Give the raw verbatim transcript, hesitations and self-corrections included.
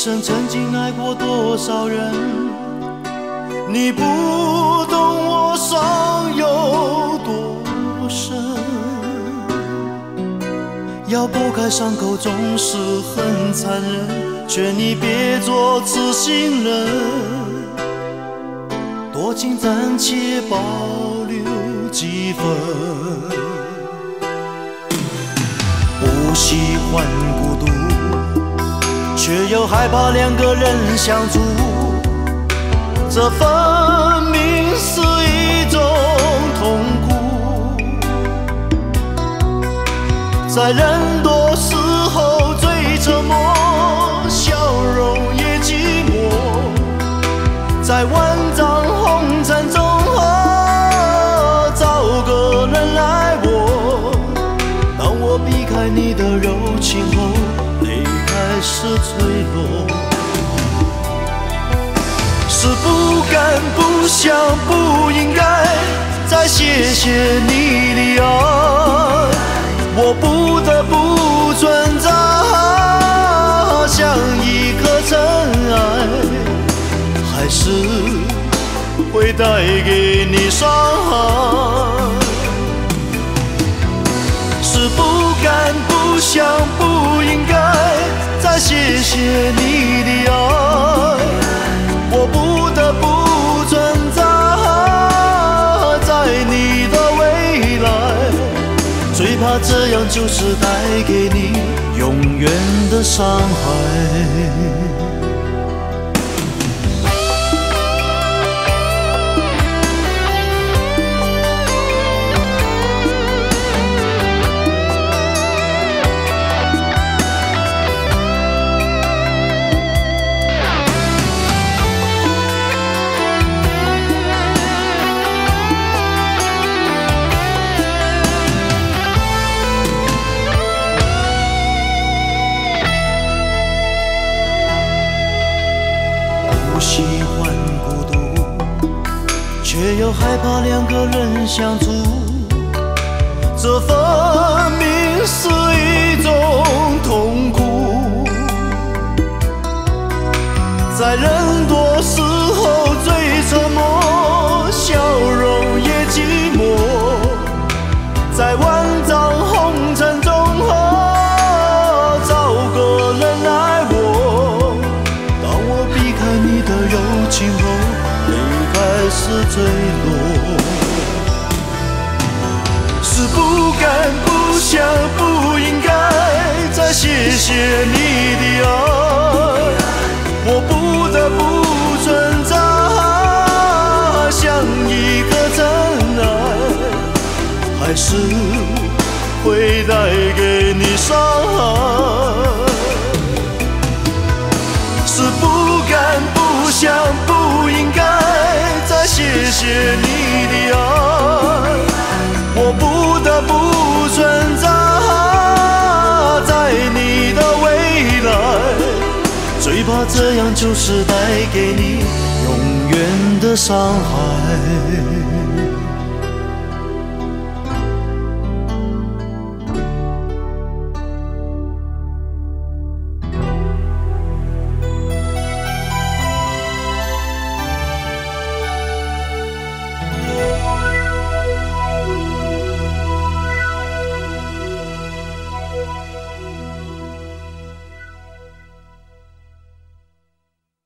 生曾经爱过多少人？你不懂我伤有多深，要拨开伤口总是很残忍，劝你别做痴心人，多情暂且保留几分。不喜欢孤独，却又害怕两个人相处，这分明是一种痛苦。在人多时候最沉默，笑容也寂寞，在万丈红尘中找个人来握。当我避开你的柔情后，泪开始坠落，是不敢不想不应该再谢谢你的爱，我不得不存在，像一颗尘埃，还是会带给你伤害。是不敢不想不应该再谢谢你的爱，我不得不存在在你的未来，最怕这样就是带给你永远的伤害。喜欢孤独，却又害怕两个人相处，这分明是一种痛苦。在人多时候最沉默，笑容也寂寞，在万丈红尘中找个人来握。当我避开你的柔情后，泪开始坠落，是不敢不想不应该再谢谢你的爱，我不得不存在，像一颗尘埃，还是会带给你伤害。是不敢不想不应该再谢谢你的爱，我不得不存在在你的未来，最怕这样就是带给你永远的伤害。